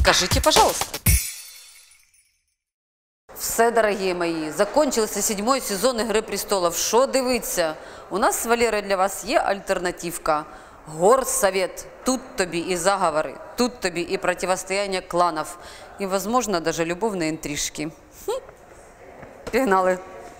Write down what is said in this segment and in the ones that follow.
Скажите, пожалуйста. Все, дорогі мої, закончився 7-й сезон «Ігри престолів». Що дивиться? У нас з Валерою для вас є альтернативка. Горсовет. Тут тобі і заговори, тут тобі і противостояння кланів, і, можливо, навіть любовні інтрижки. Пігнали.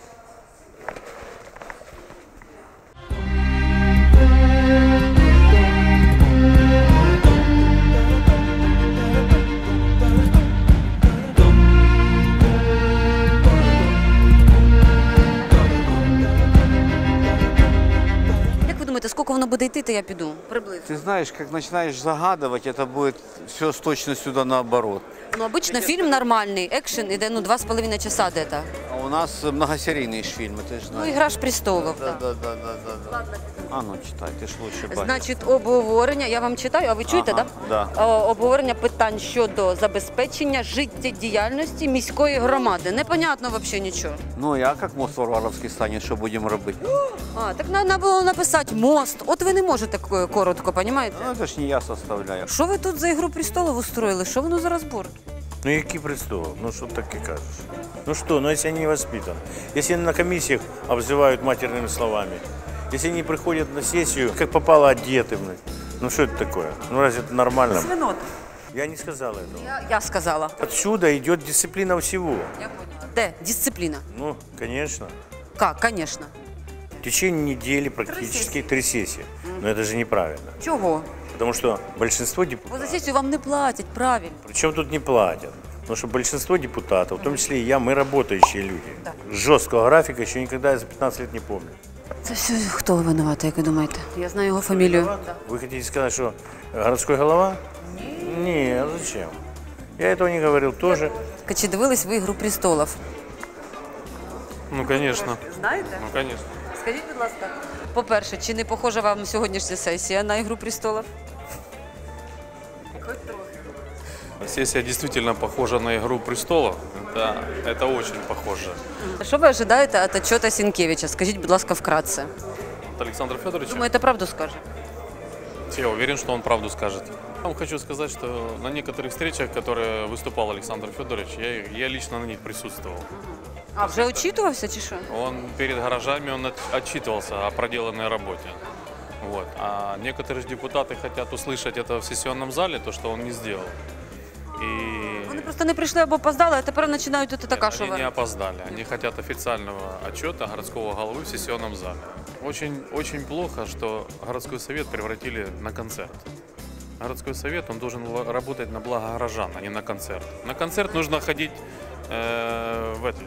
Сколько воно буде йти, то я піду. Приблизно. Ты знаешь, как начинаешь загадывать, это будет все с точностью да наоборот. Ну, обычно фильм нормальный, экшен, іде, 2,5 часа где-то. А у нас многосерийные фильмы, ты же знаешь. Ну, «Игра ж престолов», да. Да. А ну читай, ти ж лучше бачиш. Значить, обговорення, я вам читаю, а ви чуєте, так? Да. Обговорення питань щодо забезпечення життєдіяльності міської громади. Непонятно взагалі нічого. Ну, я як мост Варваровський стане, що будемо робити? А, так треба було написати «мост». От ви не можете коротко, розумієте? Ну, це ж не я составляю. Що ви тут за «Ігру престолів» устроїли? Що воно за розбор? Ну, які престолов? Ну, что ты таки кажешь? Ну что, ну если они не воспитаны, если они на комиссиях обзывают матерными словами, если они приходят на сессию, как попало одеты, ну что это такое? Ну разве это нормально? Свинота. Я не сказал этого. Я сказала. Отсюда идет дисциплина всего. Я поняла. Де? Дисципліна. Ну, конечно. Как? Конечно. В течение недели практически 3 сессии. Но это же неправильно. Чого? Потому что большинство Бо за депутатов... сесію вам не платять, правильно. Причем тут не платят. Потому что большинство депутатов, в том числе и я, мы работающие люди. Да. Жесткого графика еще никогда я за 15 лет не помню. Це все хто винуватий, як ви думаєте? Я знаю його фамілію. Вы хотите сказать, что городской голова? Не, а зачем? Я этого не говорил тоже. Чи дивились ви «Ігру престолів»? Ну, конечно. Знаєте? Ну, конечно. Скажіть, будь ласка. По-перше, чи не похожа вам сьогоднішня сесія на «Ігру престолів»? Сессия действительно похожа на «Игру престолов». Это очень похоже. Що ви очікуєте від отчета Сінкевича? Скажіть, будь ласка, вкратце. От Александра Федоровича. Думаєте, правду скаже? Я уверен, что он правду скажет. Я вам хочу сказать, что на некоторых встречах, которые выступал Александр Федорович, я лично на них присутствовал. А вже очитувався чи що? Он перед гаражами отчитывался о проделанной работе. Вот. А некоторые депутаты хотят услышать это в сессионном зале, то, что он не сделал. Вони просто не прийшли або опоздали, а тепер починають тут така, що Они не ви. опоздали. Они хотят официального отчета городского головы в сессионном зале. Очень плохо, что городской совет превратили на концерт. Городской совет, он должен работать на благо горожан, а не на концерт. На концерт нужно ходить в это.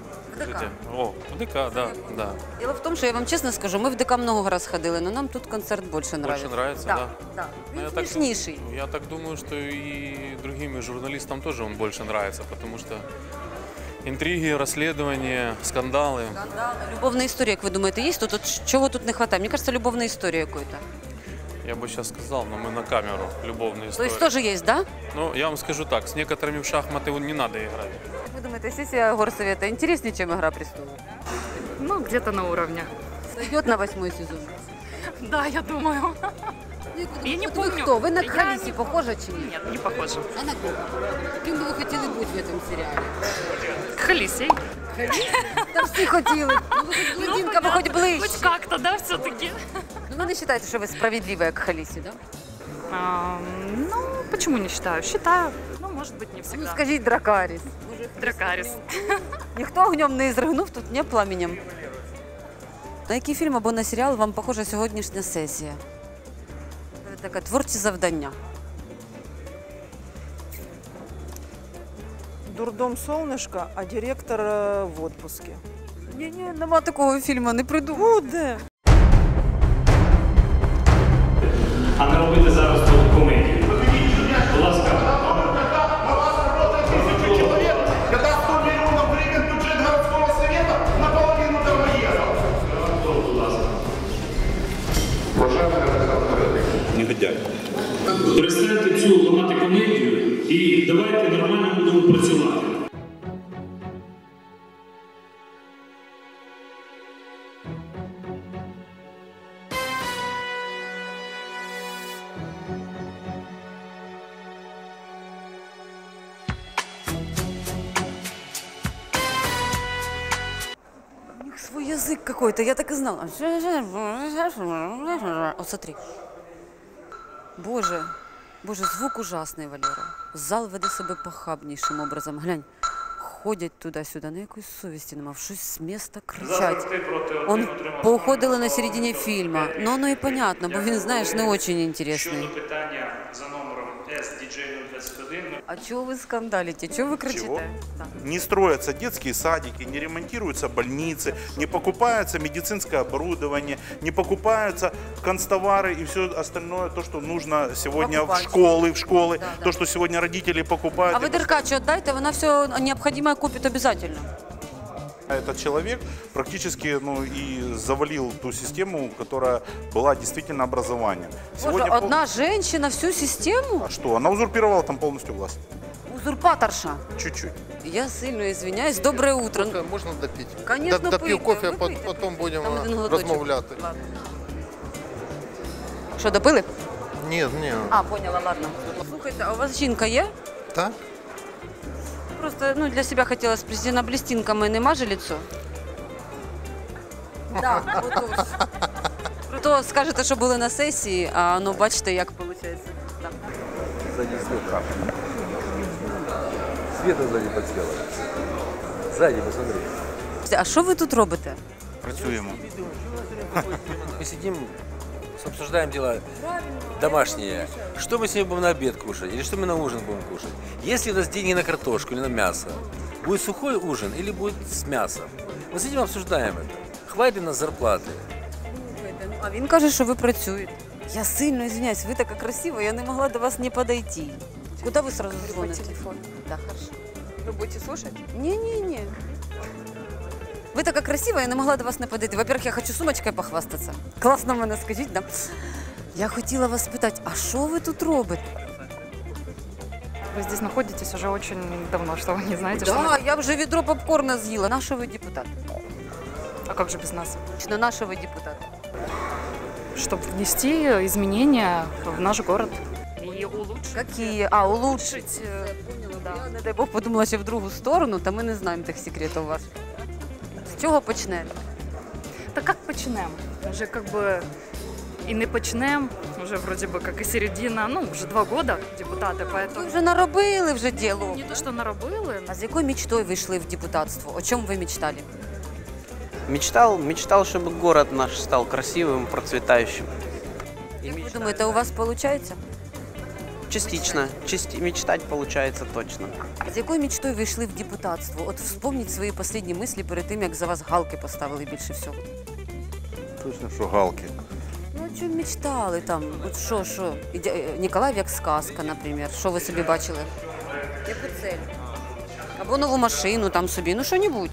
В ДК, да. Діло в тому, що я вам чесно скажу, ми в ДК много раз ходили, але нам тут концерт більше подобається. Больше нравится, да? Да. Ну, Він смішніший. Я так думаю, что и другим журналистам тоже он больше нравится, потому что интриги, расследования, скандалы. Любовна історія, як ви думаєте, є тут? От чого тут не вистачає? Мені кажется, любовна історія якої-то. Я бы сейчас сказал, но мы на камеру любовные То истории. есть тоже есть, да? Ну, я вам скажу так, с некоторыми в шахматы не надо играть. Как вы думаете, сессия горсовета интереснее, чем «Игра престолов»? Ну, где-то на уровне. Сойдет на 8-й сезон? Да, я думаю. Я не помню. Вы кто? Вы на Кхалиси похожа чи нет? Нет, не похоже. А на кого? Кем бы вы хотели быть в этом сериале? Халисей. Та всі хотіли. Ну, ви хоч блондинка, ви хоч ближче. Хоть как-то, да, все-таки. Ну, ви не вважаєте, що ви справедлива, як Халісі, да? Ну, почему не считаю? Считаю. Ну, может быть, не Ну, всегда. скажіть Дракаріс. Дракарис. Ніхто огнем не зригнув, тут не пламенем. На який фільм або на серіал вам похожа сьогоднішня сесія? Це таке творче завдання. Дурдом «Солнышко», а директор в отпуске. Ні, нема такого фільму, не придумав. Буде. А не робити зараз тут комедію. Будь ласка. Когда 100 миллионов гривен бюджет городского совета, наполовину торгоедов. Негодяй. Перестаньте цю ламати комедію і давайте нормально будемо працювати. язык какой-то, я так и знала. Вот смотри. Боже, боже, звук ужасний, Валера. Зал веде себе похабнішим образом. Глянь, ходять туди-сюди, на якоїсь совісті нема, щось з міста кричать. Он поуходили на середині фільму. Ну, воно і понятно, бо він, знаєш, не дуже інтересний. Щодо питання за номером SDJ021. А чого ви скандалите? Чого ви кричите? Чего? Так. Не строятся детские садики, не ремонтируются больницы, не покупается медицинское оборудование, не покупаются канцтовары и все остальное, то, что нужно сегодня Покупать. в школы, Да, то, да. что сегодня родители покупают. А ви Деркачу віддайте, вона все необхідне купить обов'язково. Этот человек практически и завалил ту систему, которая была действительно образованием. Боже, одна женщина всю систему? А что? Она узурпировала там полностью власть. Узурпаторша. Чуть-чуть. Я сильно извиняюсь. Доброе утро. Кофе можна допити? Конечно, Доп'ю пийте. кофе, Ви а пийте, потім пийте. будемо Там один глоточок. розмовляти. Ладно. Що, допили? Ні, ні. А, поняла, ладно. Слухайте, а у вас жінка є? Так? Просто для себя хотела спросить, на блестинками не маже лицо? Так, отож. То скажете, що були на сесії, а бачите, як виходить. Сзади свет капает. Света сзади подсела. Сзади, посмотри. А що ви тут робите? Працюємо. Мы сидим, обсуждаем дела домашние. Что мы сегодня будем на обед кушать? Или что мы на ужин будем кушать? Если у нас деньги на картошку или на мясо, будет сухой ужин или будет с мясом? Мы сидим, обсуждаем это. Хватит ли нас зарплаты? А він каже, що ви працюєте. Я сильно извиняюсь, ви така красива, я не могла до вас не подойти. Куда вы сразу звоните? телефон. Да, хорошо. Вы будете слушать? Не-не-не. Ви така красива, я не могла до вас не подойти. Во-первых, я хочу сумочкою похвастатися. Класно мене скажіть, да? Я хотіла вас спитати, а що ви тут робите? Вы здесь находитесь уже очень давно, что вы не знаете, что Да, мы... я вже відро попкорна з'їла. Нашого ви депутат. А как же без нас? На нашого ви депутат. Чтобы внести изменения в наш город. И улучшить. Какие? А, улучшить. Я, не дай Бог, подумала ще в другу сторону, та ми не знаємо тих секретів ваших. З чого почнете? Да как почнем? Уже как бы и не почнем, уже вроде бы как и середина, уже 2 года депутаты, Ви поэтому... вже наробили вже діло. Не то, что наробили. А з якою мечтою ви йшли в депутатство? О чому ви мечтали? Мечтал, чтобы город наш стал красивым, процветающим. Як ви думаєте, у вас виходить? Частично. Мечтать получается точно. А з якою мечтою ви йшли в депутатство? От вспомніть свої останні мислі перед тим, як за вас галки поставили більше всього. Точно, що галки. Ну, о чому мечтали там? От що? Ніколаїв як сказка, наприклад. Що ви собі бачили? Яку цель? Або нову машину там собі, ну що-небудь.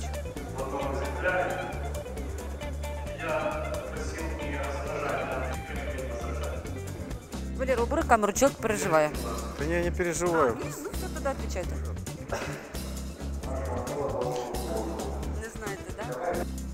Валера, убери камеру, чоловік переживає. Да я не переживаю. Ну все, тоді відповідайте. Не знаєте, так?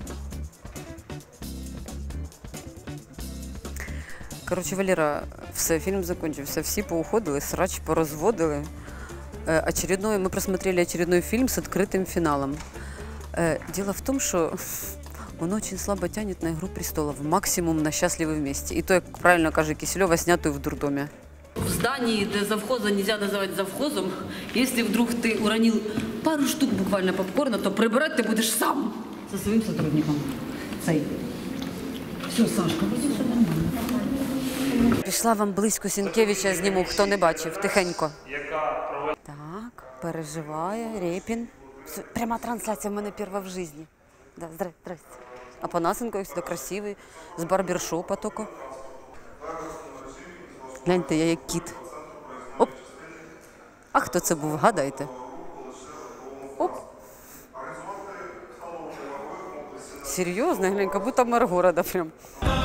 Коротше, Валера, все, фільм закончився, всі поуходили, срач порозводили. Мы просмотрели очередной фильм с открытым финалом. Дело в том, что он очень слабо тянет на «Игру престолов», максимум на «Счастливы вместе». И то, как правильно каже Киселева, снятую в дурдоме. В здании, где завхоза нельзя называть завхозом, если вдруг ты уронил пару штук буквально попкорна, то прибирать ты будешь сам со своим сотрудником. Все, Сашка, вроде все нормально. Пішла вам близько Сінкевича зніму, хто не бачив, тихенько. Так, переживає, Рєпін. Пряма трансляція в мене перша в житті. Да, здрасте. А Панасенко, як завжди, красивий, з барбершопа тільки. Гляньте, я як кіт. Оп. А хто це був, гадайте? Оп. Серйозно, глянь, як будто мер города прям.